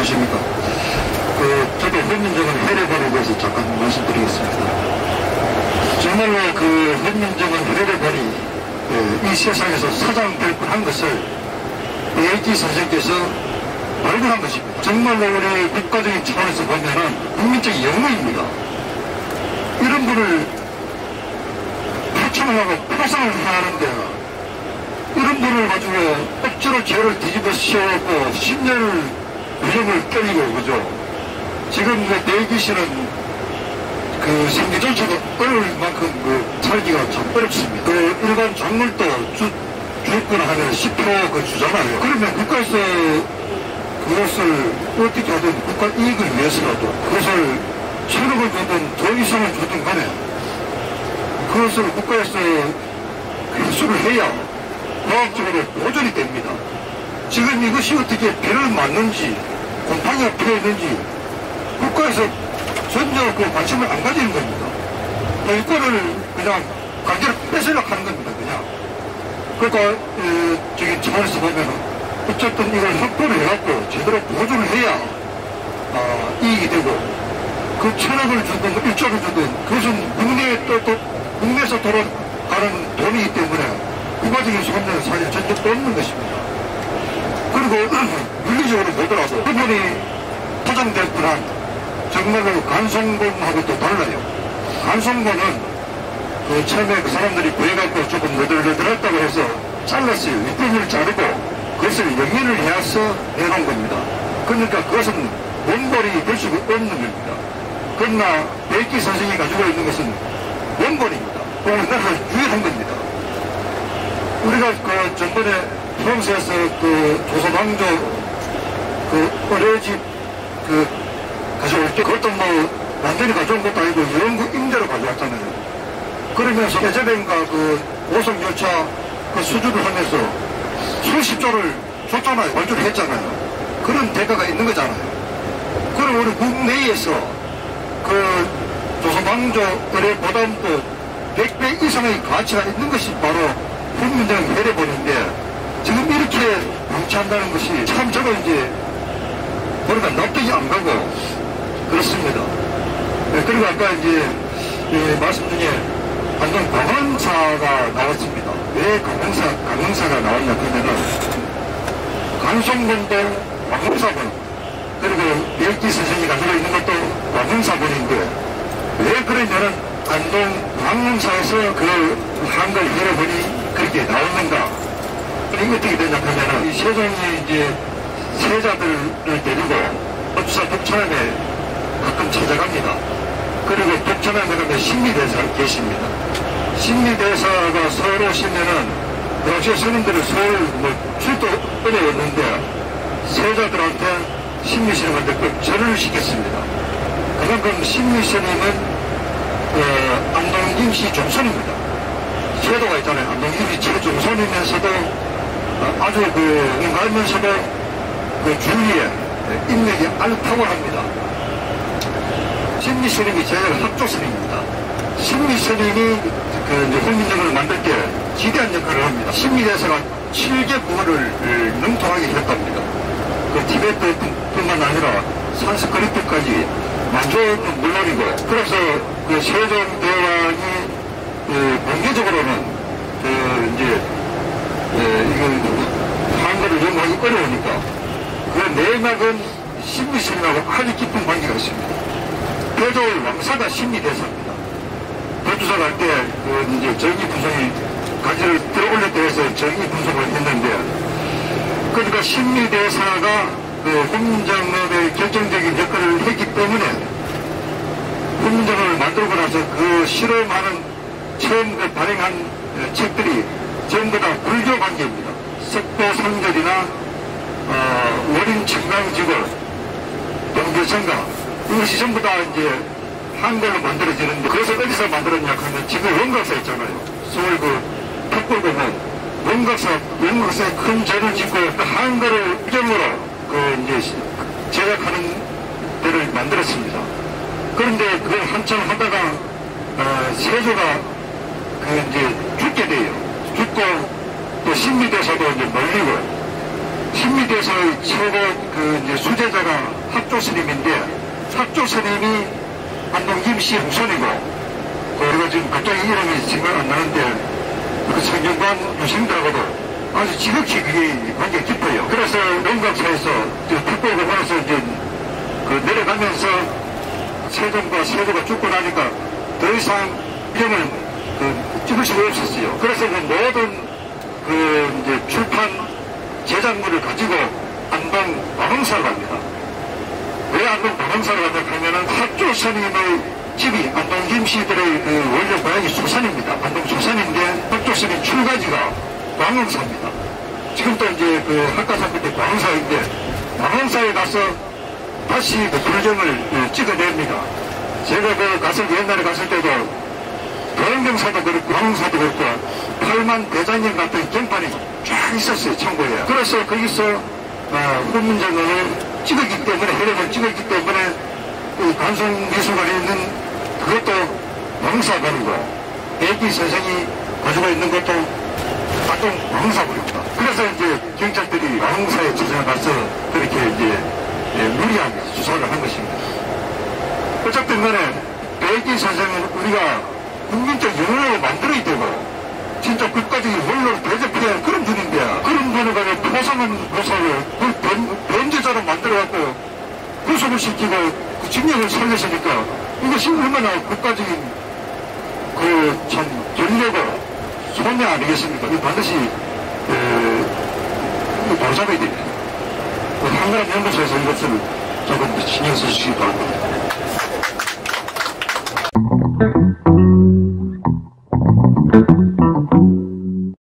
안녕하십니까. 저도 헌민정음 해례본에 대해서 잠깐 말씀드리겠습니다. 정말로 헌민정음 해례본이 이 세상에서 사장될 뻔한 것을 베이지 선생께서 발굴한 것입니다. 정말로 우리 국가적인 차원에서 보면은 국민적 영웅입니다. 이런 분을 표창을 하고 포상을 하는데 이런 분을 가지고 억지로 죄를 뒤집어 씌워갖고 10년을 구형을 때리고, 그죠? 지금 대기 씨는 생계조차가 어려울 만큼 살기가 참 어렵습니다. 일반 작물도 주거나 하면 10% 주잖아요. 그러면 국가에서 그것을 어떻게 하든 국가 이익을 위해서라도 그것을 1,000억을 주든 더 이상을 주든 간에 그것을 국가에서 회수를 해야 과학적으로 보존이 됩니다. 지금 이것이 어떻게 배를 맞는지 곰팡이가 피어있는지 국가에서 전혀 관심을 안 가지는 겁니다. 이거를 그냥 강제로 뺏으려고 하는 겁니다. 그냥. 그러니까 저기 차원에서 보면은 어쨌든 이걸 확보를 해갖고 제대로 보존을 해야 이익이 되고 그 1,000억을 주든 1조를 주든 그것은 국내에서 돌아가는 돈이기 때문에 국가적인 손해는 사실 전혀 없는 것입니다. 그리고 물리적으로 보더라도 그분이 포장될 뻔한 정말로 간송본하고 또 달라요. 간송본은 처음에 사람들이 구해갖고 조금 너덜너덜했다고 해서 잘랐어요. 윗부분을 자르고 그것을 영연을 해서 해놓은 겁니다. 그러니까 그것은 원본이 될 수가 없는 겁니다. 그러나 베이키 선생이 가지고 있는 것은 원본입니다. 우리나라가 유일한 겁니다. 우리가 전번에 프랑스에서 조선왕조 의뢰집 가져올 때 그것도 완전히 가져온 것도 아니고 영국 임대로 가져왔잖아요. 그러면서 예전엔가 고속열차 수주를 하면서 수십조를 줬잖아요. 완주를 했잖아요. 그런 대가가 있는 거잖아요. 그럼 우리 국내에서 조선왕조 의뢰보다도 100배 이상의 가치가 있는 것이 바로 헌민정음 해례본인데 지금 이렇게 방치한다는 것이 참 저는 이제 보니까 납득이 안 가고 그렇습니다. 그리고 아까 이제 말씀 중에 방금 강원사가 나왔습니다. 왜 강원사가 나왔냐 그러면은 간송본도 광흥사본 그리고 베이키 선생이 가지고 있는 것도 광흥사본인데 왜 그러냐면 안동 광흥사에서 한글 해례본이 그렇게 나오는가? 이게 어떻게 되냐 하면은 이 세종이 이제 세자들을 데리고 어주사 독천에 가끔 찾아갑니다. 그리고 독천에 가면 신미대사가 계십니다. 신미대사가 서울 오시면은 당시 스님들은 서울 출도 어려웠는데 세자들한테 신미스님한테 꼭 절을 시켰습니다. 그만큼 신미스님은 안동김씨 종손입니다. 제도가 있잖아요. 안동김씨 최종손이면서도 아주 인가하면서도 주위에 인맥이 아주 탁월합니다. 신미스님이 제일 합조스님입니다. 신미스님이 헌민정음을 만들 때 지대한 역할을 합니다. 신미대사가 7개 국어를 능통하게 했답니다. 티베트뿐만 아니라 산스크리트까지 만주는 물론이고 그래서 세종대왕이 공개적으로는 한글을 연구하기 어려우니까 그 내막은 신미스님하고 아주 깊은 관계가 있습니다. 대조의 왕사가 신미대사입니다. 대주사 갈 때 정의분성이 가지를 들어올릴 때 해서 정의분성을 했는데 그러니까 신미대사가 헌민정음의 결정적인 역할을 했기 때문에 헌민정음을 만들고 나서 실험하는 처음 발행한 책들이 전부 다 불교 관계입니다. 석도상절이나 월인청강지골, 동교청가 이것이 전부 다 이제 한글로 만들어지는데 그래서 어디서 만들었냐 하면 지금 원각사 있잖아요. 서울 탁골공원 원각사에 큰 절을 짓고 한글을 우정으로 제작하는 데를 만들었습니다. 그런데 그걸 한참 하다가 세조가 죽게 돼요. 죽고 또 신미대사도 이제 몰리고 신미대사 중에서 최고 이제 수제자가 학조 스님인데, 학조 스님이 안동김 씨 후손이고, 그리고 지금 갑자기 이름이 생각 안 나는데, 그 성균관 유생들하고도 아주 지극히 그게 관계가 깊어요. 그래서 농각사에서 북부공원에서 이제 내려가면서 세종과 세조가 죽고 나니까 더 이상 이름을 찍을 수가 없었어요. 그래서 모든 이제 출판 제작물을 가지고 안동 마봉사로 갑니다. 왜 안동 마봉사로 가냐 하면은 학조 스님의 집이 안동 김씨들의 원래 고향이 소산입니다. 안동 소산인데 학조 스님 출가지가 광흥사입니다. 지금도 이제 학가산 밑에 광흥사인데 광흥사에 가서 다시 불경을 찍어냅니다. 제가 옛날에 갔을 때도 도영경사도 그렇고 광흥사도 그렇고 8만 대장경 같은 경판이 쫙 있었어요. 청구에. 그래서 거기서 훈문정을 찍었기 때문에 해령을 찍었기 때문에 관성미술관에 있는 그것도 광흥사관이고 대기 선생이 가지고 있는 것도 안동 광흥사관입니다. 그래서 이제 경찰들이 광흥사에 찾아가서 그렇게 이제 무리하게 수사를 한 것입니다. 어쨌든 간에 대기 선생은 우리가 국민적 영웅으로 만들어야 되고 진짜 국가적인 원로로 대접해야 할 그런 분인데 그런 분을 가지고 포상은 고소를 범죄자로 만들어갖고 구속을 시키고 그 징역을 살렸으니까 이것이 얼마나 국가적인 참 전례고 손해 아니겠습니까? 이 반드시 바로잡아야 됩니다. 한가람 연구소에서 이것을 조금 신경 써주시기 바랍니다.